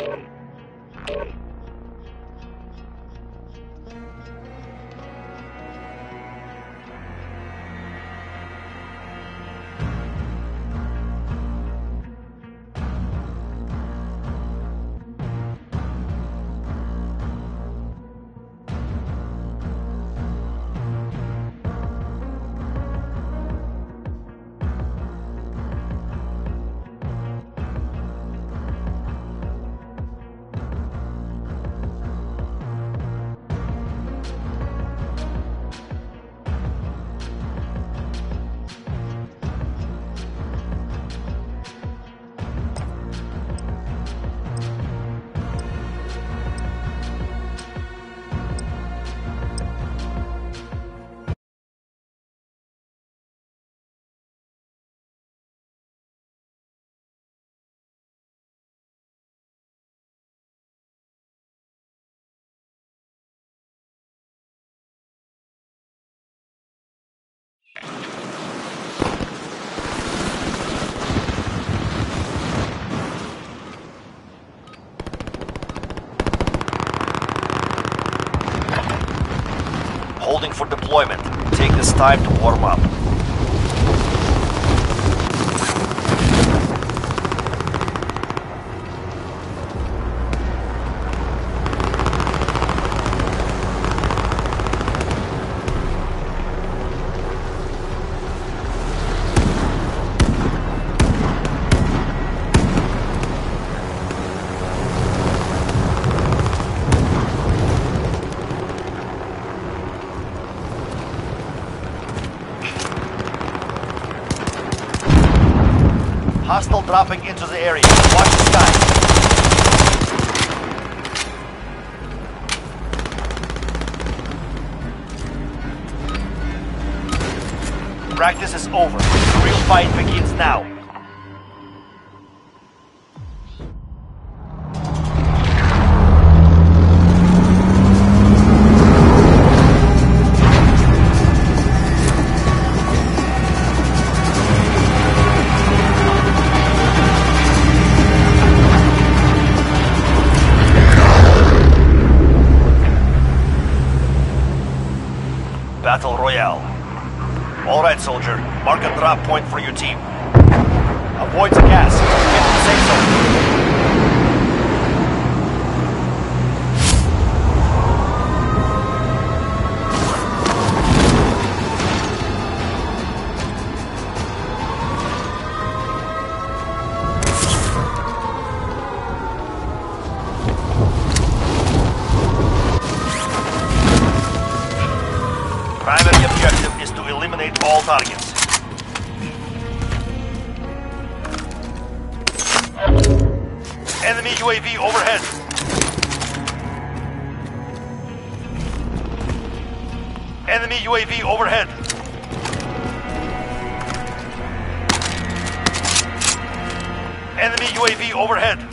Holding for deployment. Take this time to warm up. Hostile dropping into the area. Watch the sky. Practice is over. The real fight begins now. Battle Royale. Alright, soldier. Mark a drop point for your team. Avoid the gas. Get to the safe zone. Primary objective is to eliminate all targets. Enemy UAV overhead. Enemy UAV overhead. Enemy UAV overhead.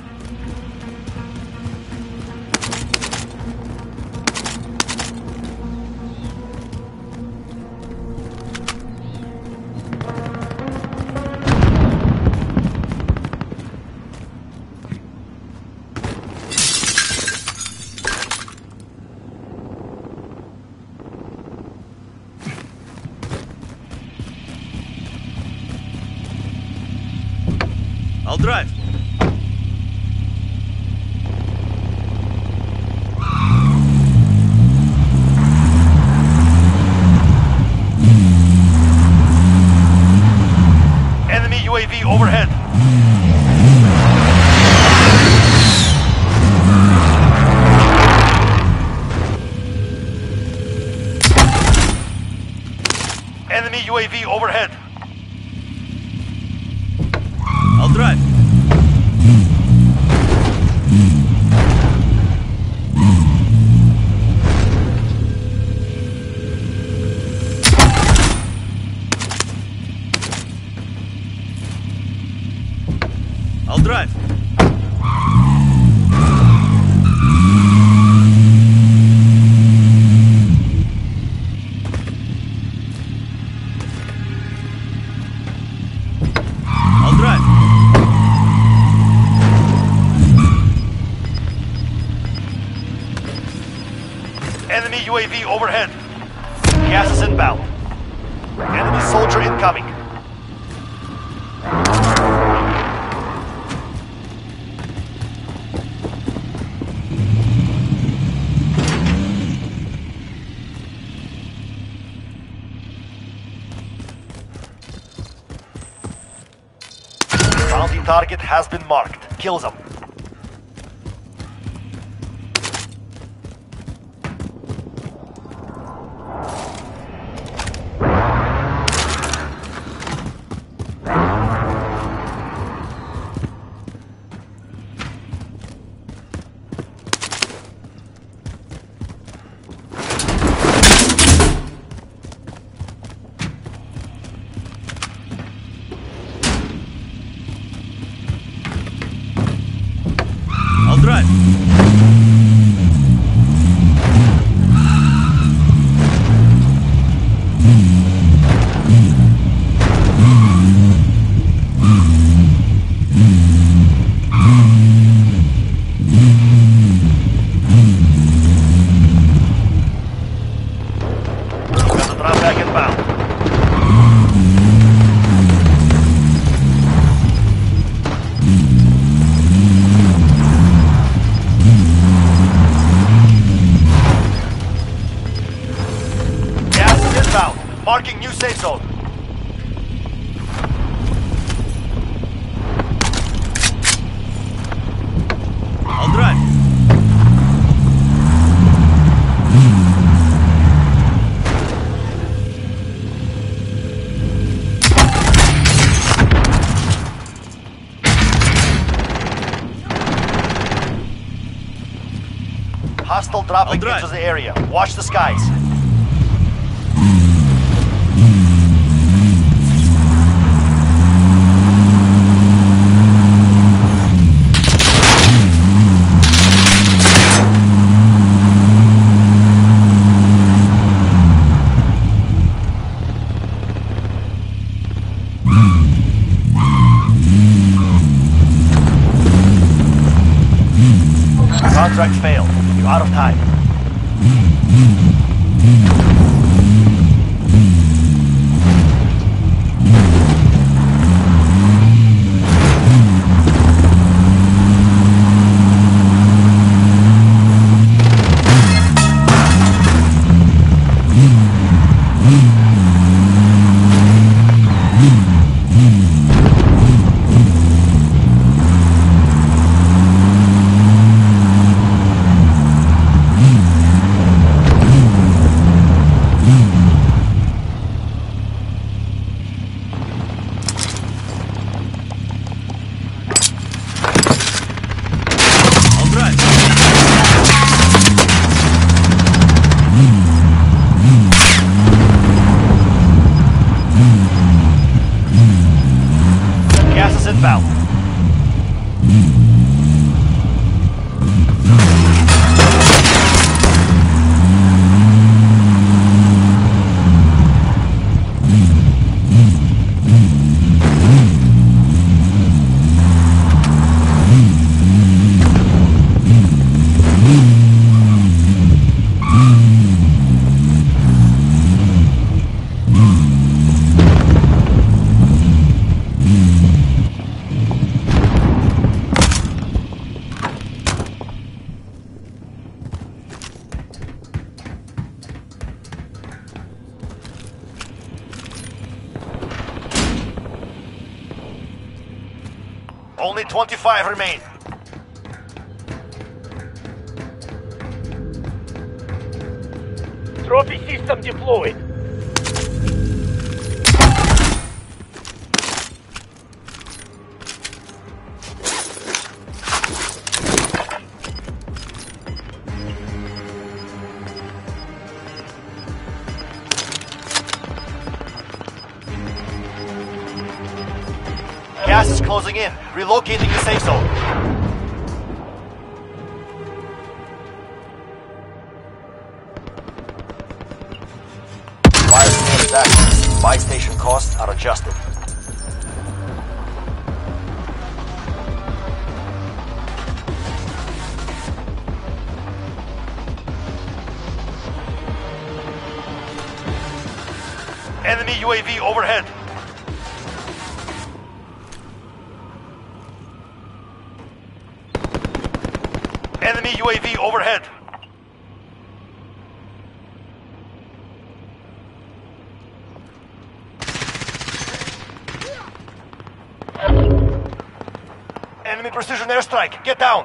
I'll drive. Enemy UAV overhead. Enemy UAV overhead. I'll drive. I'll drive. I'll drive. UAV overhead. Gas is inbound. Enemy soldier incoming. Bounty target has been marked. Kill them. I'll drive. Got the drop back inbound. Gas is inbound. Marking new safe zone. I'll drive. Hostile dropping drive. into the area. Watch the skies. Contract failed. You're out of time. I'll drive. Gas is inbound. Only 25 remain. Trophy system deployed. Gas is closing in. Relocating the safe zone. Fire sale is active. Buy station costs are adjusted. Enemy UAV overhead. Enemy UAV overhead. Enemy precision airstrike. Get down.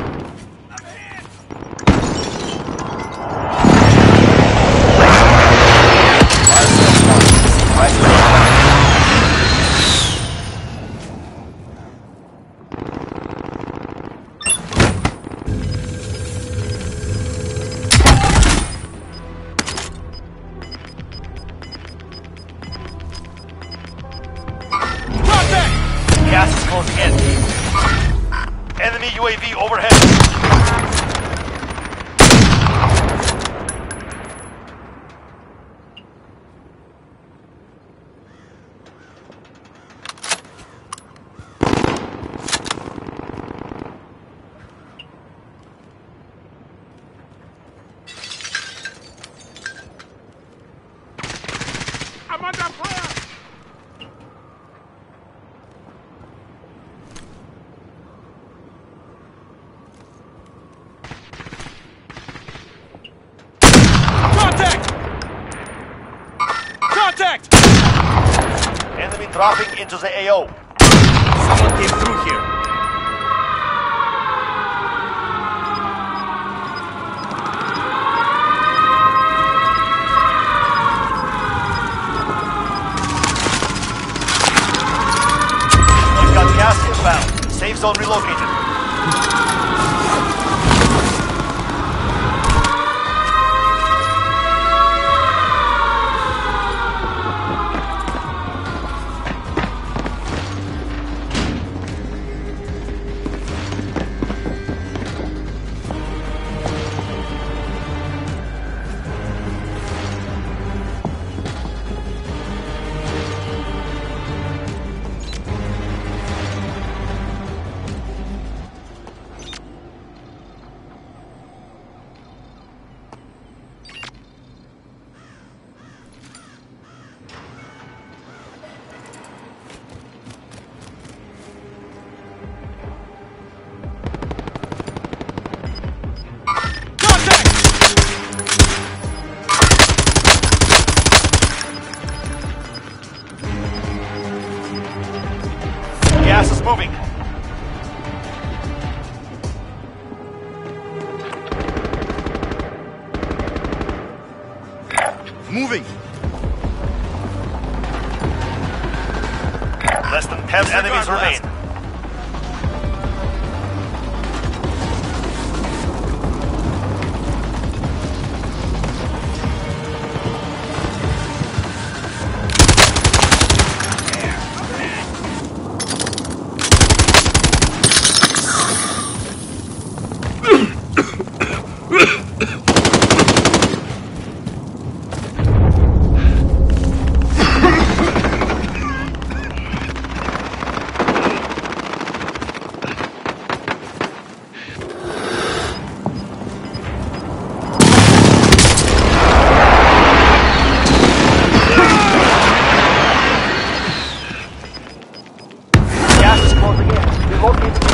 Gas is closing in. Enemy UAV overhead. I'm under fire! Contact! Enemy dropping into the AO. Someone came through here. You've got gas inbound. Safe zone relocated. Gas is moving. Moving. Less than 10 enemies remain. Gas is closing in. Relocate.